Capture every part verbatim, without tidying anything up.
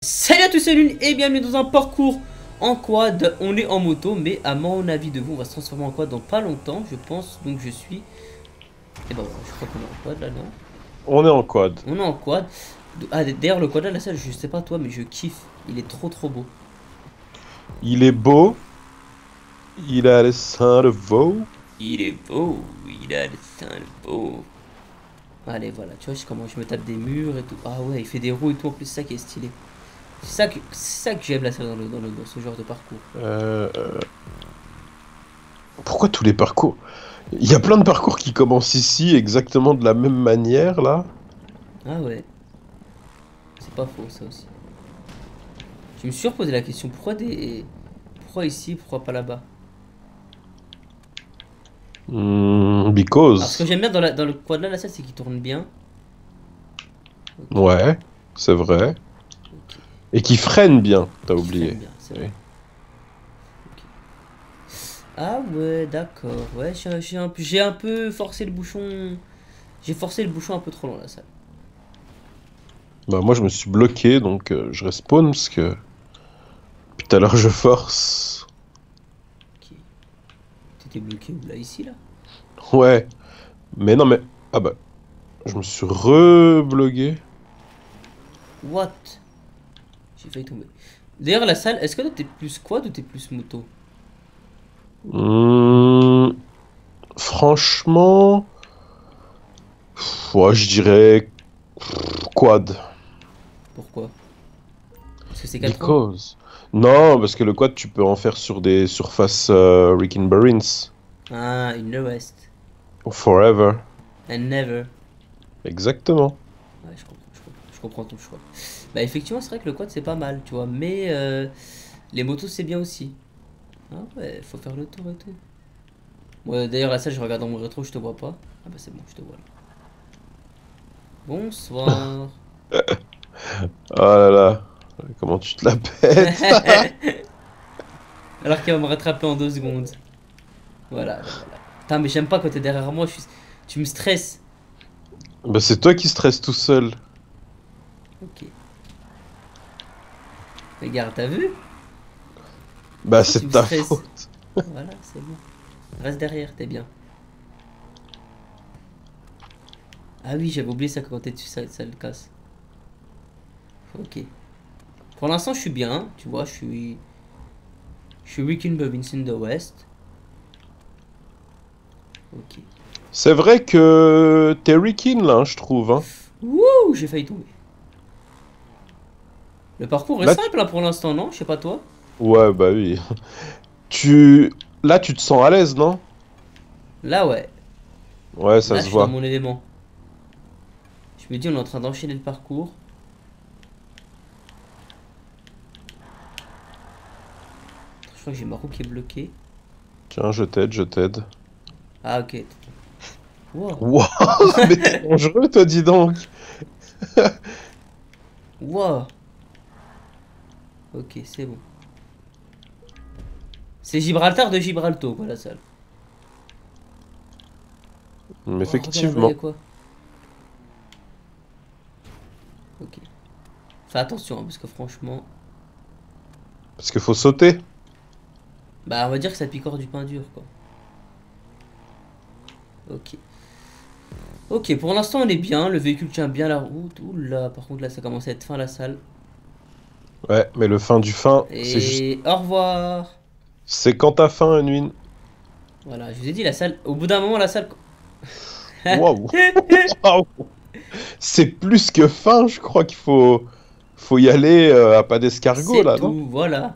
Salut à tous, c'est Lune et bienvenue dans un parcours en quad. On est en moto, mais à mon avis de vous, on va se transformer en quad dans pas longtemps, je pense. Donc je suis... Et ben voilà, je crois qu'on est en quad là, non? On est en quad. On est en quad. Ah, d'ailleurs, le quad là, la salle, je sais pas toi, mais je kiffe. Il est trop trop beau. Il est beau. Il a le sein de veau. Il est beau, il a le sein beau. Allez, voilà, tu vois comment je me tape des murs et tout. Ah ouais, il fait des roues et tout, en plus, c'est ça qui est stylé. C'est ça que, c'est ça que j'aime la salle dans, le, dans, le, dans ce genre de parcours. Euh, euh... Pourquoi tous les parcours? Il y a plein de parcours qui commencent ici exactement de la même manière là. Ah ouais, c'est pas faux ça aussi. Je me suis reposé la question, pourquoi des... Pourquoi ici, pourquoi pas là-bas? Hmm, Alors ce que because. j'aime bien dans, la, dans le quad là, la salle, c'est qu'il tourne bien. Ok, Ouais, c'est vrai. ok. Et qui freine bien, t'as Qui freine oublié. bien, c'est Oui. vrai. Ok. Ah ouais, d'accord. Ouais, j'ai j'ai un, peu- j'ai un peu forcé le bouchon. J'ai forcé le bouchon un peu trop long la salle. Bah moi je me suis bloqué donc euh, je respawn parce que depuis tout à l'heure je force. Ok. T'étais bloqué où là? Ici là? Ouais. Mais non mais... Ah bah... Je me suis rebloqué. What? J'ai failli tomber. D'ailleurs, la salle, est-ce que toi t'es plus quad ou t'es plus moto? Hmm, franchement... Ouais, je dirais quad. Pourquoi? Parce que c'est quatre roues? Because. Non, parce que le quad, tu peux en faire sur des surfaces euh, Rick and Barins. Ah, une West. Forever. And never. Exactement. Ouais, je comprends, je comprends, je comprends ton choix. Bah effectivement, c'est vrai que le quad c'est pas mal, tu vois, mais euh, les motos c'est bien aussi. Ah ouais, faut faire le tour et tout. Ouais, d'ailleurs là ça je regarde dans mon rétro, je te vois pas. Ah bah c'est bon, je te vois là. Bonsoir. Oh là là. Comment tu te la pètes? Alors qu'il va me rattraper en deux secondes. Voilà, là, voilà. Putain, mais j'aime pas quand t'es derrière moi, je suis... tu me stresses. Bah, c'est toi qui stresses tout seul. Ok. Regarde, t'as vu? Bah, Tu c'est me de ta stresses. faute. Voilà, c'est bon. Reste derrière, t'es bien. Ah oui, j'avais oublié ça quand t'es dessus, ça, ça le casse. Ok. Pour l'instant, je suis bien, tu vois, je suis. Je suis Rick and Bobbins in the West. Ok. C'est vrai que t'es Rickin là, hein, je trouve. Hein. Wouh, j'ai failli tomber. Le parcours est Là, tu... simple là pour l'instant, non? Je sais pas toi. Ouais, bah oui. Tu... Là, tu te sens à l'aise, non? Là, ouais. Ouais, ça Là, je se suis dans voit. mon élément. Je me dis, on est en train d'enchaîner le parcours. Je crois que j'ai ma roue qui est bloquée. Tiens, je t'aide, je t'aide. Ah, ok. Wow. Wow, mais t'es dangereux, toi, dis donc. Wow. Ok, c'est bon. C'est Gibraltar de Gibraltar, quoi, la salle. Oh, regarde là-bas, Effectivement. y'a quoi? Ok. Fais attention, hein, parce que franchement. Parce qu'il faut sauter. Bah, on va dire que ça picore du pain dur, quoi. Ok. Ok, pour l'instant, on est bien. Le véhicule tient bien la route. Oula, par contre, là, ça commence à être fin la salle. Ouais, mais le fin du fin, c'est juste... Et au revoir. C'est quand t'as faim, Unwin. Voilà, je vous ai dit, la salle. Au bout d'un moment, la salle. Waouh. Waouh. C'est plus que fin, je crois qu'il faut... Faut y aller euh, à pas d'escargot, C'est là, non? tout, voilà.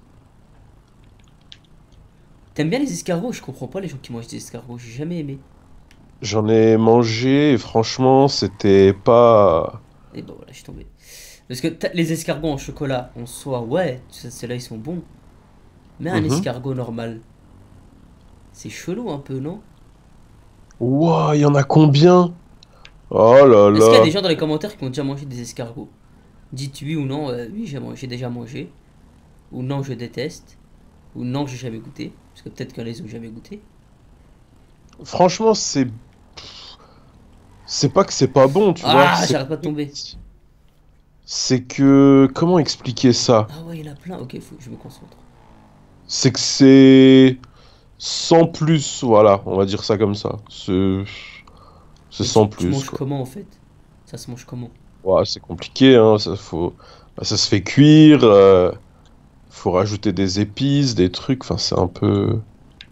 T'aimes bien les escargots? Je comprends pas les gens qui mangent des escargots. J'ai jamais aimé. J'en ai mangé et franchement, c'était pas... Et bah voilà, je suis tombé. Parce que t'as- les escargots en chocolat, en soi, ouais, ça- ceux-là ils sont bons. Mais un Mhm. escargot normal, c'est chelou un peu, non? Waouh, il y en a combien? Oh là Est-ce qu'il y a là. des gens dans les commentaires qui ont déjà mangé des escargots? Dites oui ou non, euh, oui j'ai mangé- j'ai déjà mangé. Ou non, je déteste. Ou non, j'ai jamais goûté. Parce que peut-être qu'un les ont jamais goûté. Franchement, c'est... C'est pas que c'est pas bon, tu vois. Ah, C'est j'arrête pas de tomber. c'est que... Comment expliquer ça? Ah ouais, il y en a plein. Ok, faut que je me concentre. C'est que c'est... Sans plus, voilà, on va dire ça comme ça. C'est c'est Mais tu, sans tu plus, manges quoi. comment en fait? Ça se mange comment? Ouais, c'est compliqué, hein, ça faut... bah, ça se fait cuire, euh, faut rajouter des épices, des trucs, enfin c'est un peu...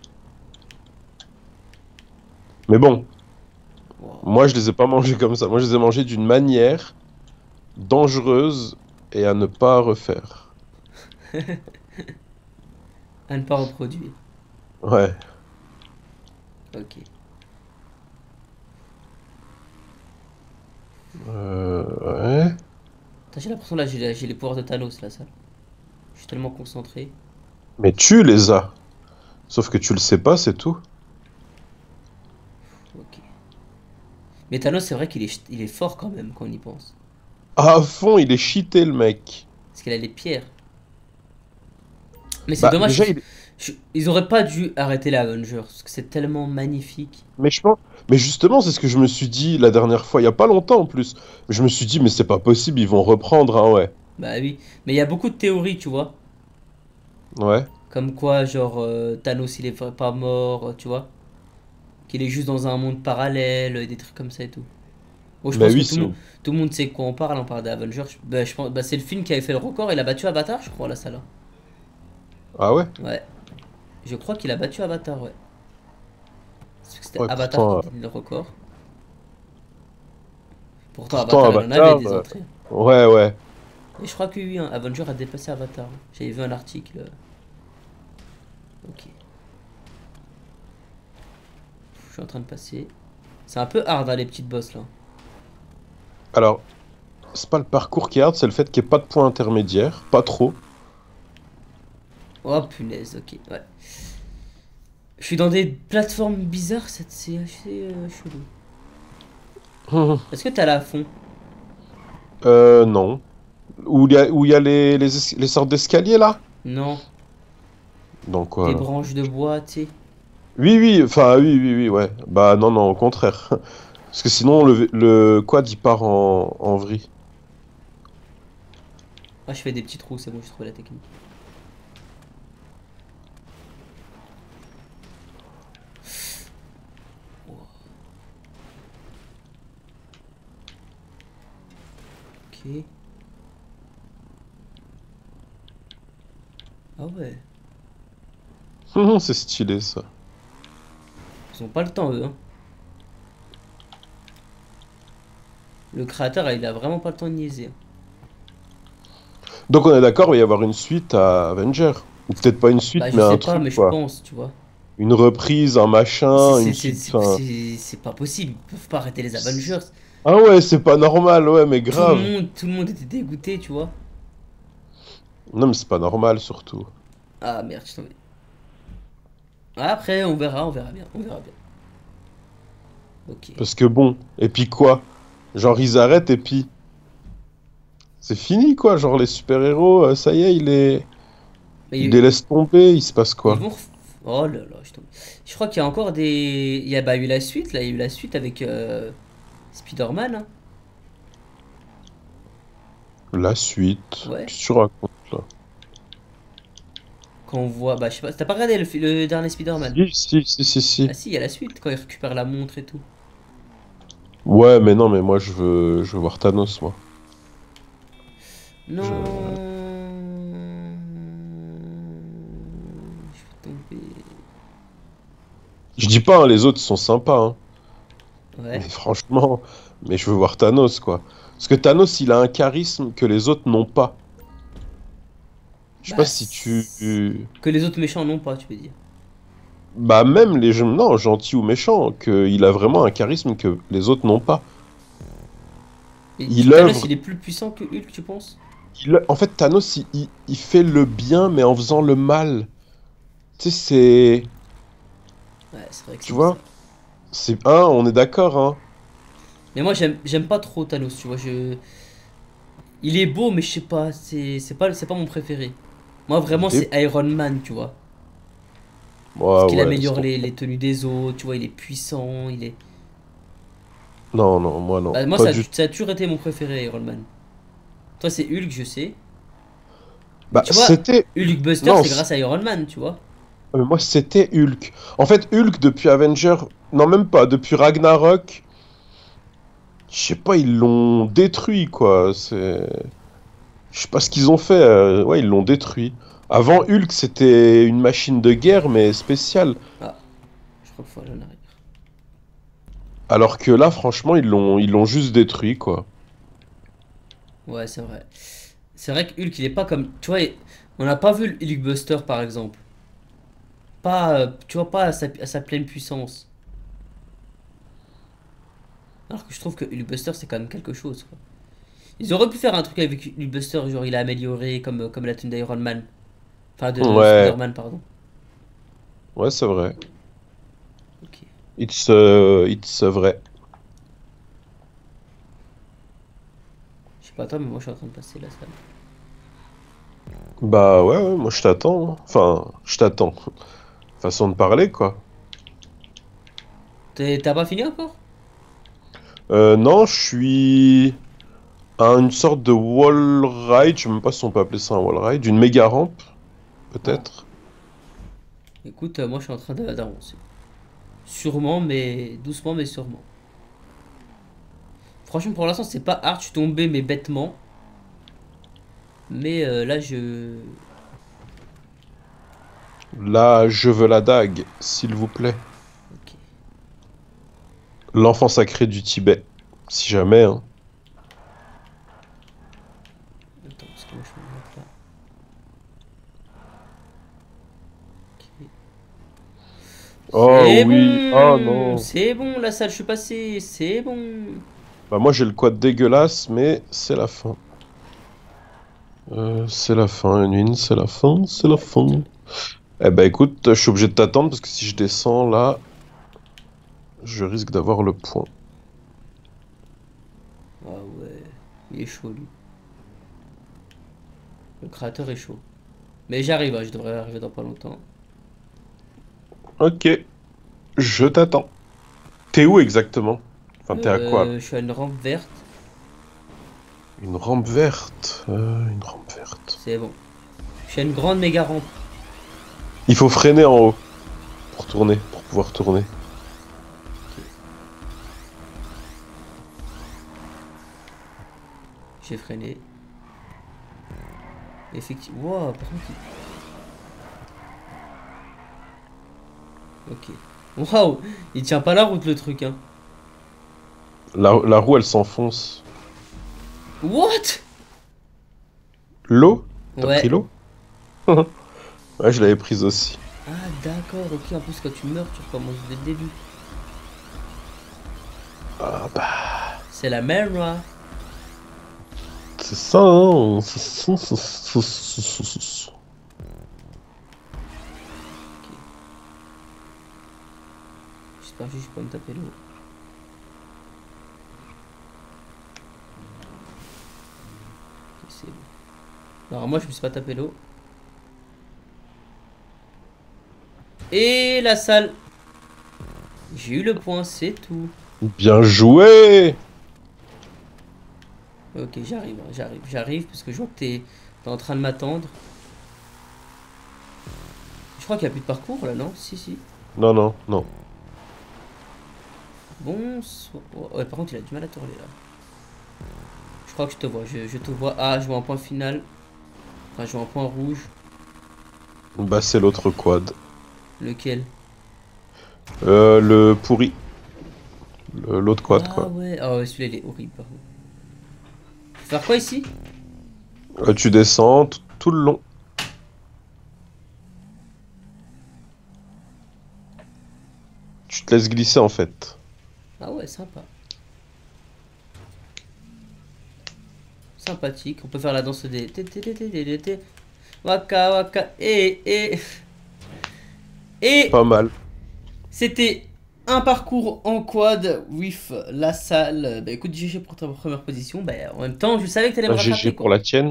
Mais bon, Wow. moi je les ai pas mangés comme ça, moi je les ai mangés d'une manière dangereuse et à ne pas refaire. À ne pas reproduire. Ouais. Ok. Euh, ouais. Putain, j'ai l'impression là, j'ai j'ai les pouvoirs de Thanos là, ça. Je suis tellement concentré. Mais tu les as. Sauf que tu le sais pas, c'est tout. Ok. Mais Thanos, c'est vrai qu'il est, il est fort quand même quand on y pense. À fond, il est cheaté le mec. Parce qu'il a les pierres. Mais c'est Bah dommage, déjà, je- il... je- ils auraient pas dû arrêter les Avengers. Parce que c'est tellement magnifique. Mais je pense... Mais justement, c'est ce que je me suis dit la dernière fois, il y a pas longtemps en plus. Je me suis dit, mais c'est pas possible, ils vont reprendre, hein, ouais. Bah oui. Mais il y a beaucoup de théories, tu vois. Ouais. Comme quoi, genre, euh, Thanos, il est vra- pas mort, euh, tu vois. Qu'il est juste dans un monde parallèle, euh, des trucs comme ça et tout. Bon, je Bah pense que oui, tout le c'est... monde, tout le monde sait de quoi on parle, on parle d'Avengers. Je- Bah, je pense, bah, c'est le film qui avait fait le record, il a battu Avatar, je crois, la salle. Ah ouais? Ouais. Je crois qu'il a battu Avatar, ouais. Parce que c'était Ouais, Avatar qui pourtant... euh, détenait le record. Pourtant, Pourtant, Avatar, il en avait Avatar... des euh, entrées. Ouais, ouais. Et je crois que oui, hein, Avenger a dépassé Avatar. J'avais vu un article. euh, Ok. Je suis en train de passer. C'est un peu hard, hein, les petites bosses là. Alors, c'est pas le parcours qui est hard, c'est le fait qu'il n'y ait pas de point intermédiaire, pas trop. Oh punaise, ok, ouais. Je suis dans des plateformes bizarres, c'est c'est assez euh, chelou. Est-ce que t'as là à fond? Euh, non. Où il y a, où il y a les, les, es- les sortes d'escaliers, là? Non, Donc, des quoi, là? branches de bois, tu sais. Oui, oui, enfin, oui, oui, oui, ouais. Bah, non, non, au contraire. Parce que sinon, le, le quad, il part en, en vrille. Ah, je fais des petits trous, c'est bon, j'ai trouvé la technique. Ok. Ah ouais. C'est stylé, ça. Ils ont pas le temps, eux, hein. Le créateur, il a vraiment pas le temps de niaiser, hein. Donc, on est d'accord, il va y avoir une suite à Avenger. Ou peut-être pas une suite, Bah, je mais un sais pas, truc, mais je quoi. pense, tu vois. Une reprise, un C'est machin, c'est- une c'est- suite, c'est- enfin... c'est- c'est pas possible. Ils peuvent pas arrêter les Avengers. Ah ouais, c'est pas normal, ouais, mais Tout le grave. monde, tout le monde était dégoûté, tu vois. Non, mais c'est pas normal, surtout. Ah merde, je suis tombé. Après, on verra, on verra bien, on verra bien. Ok. Parce que bon, et puis quoi? Genre, ils arrêtent et puis... C'est fini, quoi. Genre, les super-héros, euh, ça y est, ils les... Mais ils les ils, laissent tomber, il se passe ils quoi? vont. ref- Oh là là, je tombe. Je crois qu'il y a encore des. Il y a bah, eu la suite, là, il y a eu la suite avec euh, Spider-Man, hein. La suite. Ouais. Qu'est-ce que tu racontes, là? Quand on voit. Bah, je sais pas, t'as pas regardé le, fi- le dernier Spider-Man? Si, si, si, si, Ah si. si, il y a la suite, quand il récupère la montre et tout. Ouais, mais non, mais moi, je veux, je veux voir Thanos, moi. Je... Non. Je vais tomber. Je dis pas, hein, les autres sont sympas, hein. Mais Ouais. franchement, mais je veux voir Thanos, quoi. Parce que Thanos, il a un charisme que les autres n'ont pas. Je sais Bah. pas si tu... c'est- Que les autres méchants n'ont pas, tu veux dire. Bah, même les gens, non, gentils ou méchants, qu'il a vraiment un charisme que les autres n'ont pas. Et Il Thanos, œuvre... il est plus puissant que Hulk, tu penses? il- En fait, Thanos, il, il- il fait le bien, mais en faisant le mal. Tu sais, c'est... Ouais, c'est vrai que Tu c'est bizarre. vois? C'est... Hein, on est d'accord, hein? Mais moi, j'aime j'aime pas trop Thanos, tu vois. Je... Il est beau, mais je sais pas, c'est c'est pas, c'est pas mon préféré. Moi, vraiment, Il est... c'est Iron Man, tu vois. Parce Ouais, qu'il ouais, laisse améliore les, tomber. les tenues des autres, tu vois, il est puissant, il est... Non, non, moi non. Bah, moi, Pas ça, a- du tout. ça a toujours été mon préféré, Iron Man. Toi, c'est Hulk, je sais. Mais Bah, tu vois, c'était. Hulk Buster, Non, c'est grâce à Iron Man, tu vois. Euh, moi, c'était Hulk. En fait, Hulk, depuis Avenger, non, même pas, depuis Ragnarok, je sais pas, ils l'ont détruit, quoi. C'est. Je sais pas ce qu'ils ont fait. euh, Ouais, ils l'ont détruit. Avant, Hulk, c'était une machine de guerre, mais spéciale. Ah, je crois qu'il faut aller en arrière. Alors que là, franchement, ils l'ont ils l'ont juste détruit, quoi. Ouais, c'est vrai. C'est vrai que Hulk, il est pas comme. Tu vois, on n'a pas vu le Hulk Buster, par exemple. Pas, euh, tu vois, pas à sa, à sa pleine puissance. Alors que je trouve que Hulk Buster, c'est quand même quelque chose, quoi. Ils auraient pu faire un truc avec Hulk Buster, genre il a amélioré comme, euh, comme la tenue d'Iron Man. Enfin, de Ouais, Spider-Man, pardon. ouais, c'est vrai. Ok. It's, euh, it's vrai. Je sais pas toi, mais moi je suis en train de passer la salle. Bah ouais, ouais, moi je t'attends, hein. Enfin, je t'attends. Façon de parler, quoi. T'es- T'as pas fini encore? Euh, non, je suis à une sorte de wall ride, je sais même pas si on peut appeler ça un wall ride, une méga rampe, Ah. peut-être. Écoute, euh, moi je suis en train de- d'avancer. Sûrement, mais doucement, mais sûrement. Franchement, pour l'instant, c'est pas hard, je suis tombé, mais bêtement. Mais euh, là, je. Là, je veux la dague, s'il vous plaît. Ok. L'enfant sacré du Tibet, si jamais, hein. Attends, parce que moi je me vois pas. Ok. Oh C'est oui, oh bon! non. C'est bon, la salle, je suis passé. C'est bon. Bah moi j'ai le quad dégueulasse, mais c'est la fin. Euh, c'est la fin, Unwin, c'est la fin, c'est la fin. Tiens. Eh bah écoute, je suis obligé de t'attendre parce que si je descends là, je risque d'avoir le point. Ah ouais. Il est chaud, lui. Le créateur est chaud. Mais j'arrive, hein, je devrais arriver dans pas longtemps. Ok, je t'attends. T'es où exactement? Enfin, t'es à quoi là? Euh, je suis à une rampe verte. Une rampe verte. euh, une rampe verte. C'est bon. Je suis à une grande méga rampe. Il faut freiner en haut pour tourner, pour pouvoir tourner. J'ai freiné. Effectivement. Wow, par contre. il- Ok. Waouh! Il tient pas la route le truc, hein. La, la roue elle s'enfonce. What? L'eau? T'as pris Ouais. l'eau? Ouais, je l'avais prise aussi. Ah, d'accord, ok. En plus, quand tu meurs, tu recommences dès le début. Ah bah. C'est la même, là. C'est ça, hein. C'est ça, c'est ça, c'est ça, c'est ça. J'espère juste que je peux me taper l'eau. Ok, c'est bon. Alors, moi, je me suis pas tapé l'eau. Et la salle. J'ai eu le point, c'est tout. Bien joué! Ok, j'arrive, hein, j'arrive, j'arrive, parce que je vois que t'es t'es en train de m'attendre. Je crois qu'il n'y a plus de parcours là, non? Si, si. Non, non, non. Bonsoir. Ouais, par contre, il a du mal à tourner là. Je crois que je te vois, je, je te vois. Ah, je vois un point final. Enfin, je vois un point rouge. Bah, c'est l'autre quad. Lequel? Euh, le pourri. Le- L'autre quad, Ah quoi. ouais, ah ouais, celui-là il est horrible par contre. Faut faire quoi ici? Euh, tu descends t- tout le long. Tu te laisses glisser, en fait. Ah ouais, sympa. Sympathique. On peut faire la danse des. té- té- té- té- té- té- té. Waka waka. Et. Et. Et. Pas mal. C'était un parcours en quad with la salle. Bah écoute, G G pour ta première position. Bah en même temps, je savais que t'allais me Un G G rattraper pour quoi. la tienne.